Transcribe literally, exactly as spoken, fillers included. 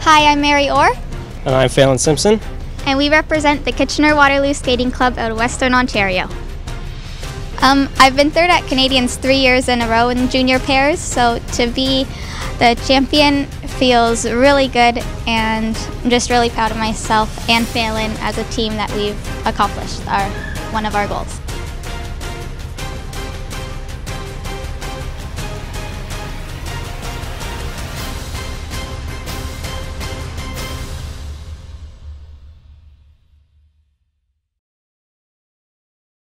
Hi, I'm Mary Orr. And I'm Phelan Simpson. And we represent the Kitchener-Waterloo Skating Club out of Western Ontario. Um, I've been third at Canadians three years in a row in junior pairs, so to be the champion feels really good, and I'm just really proud of myself and Phelan as a team that we've accomplished our one of our goals.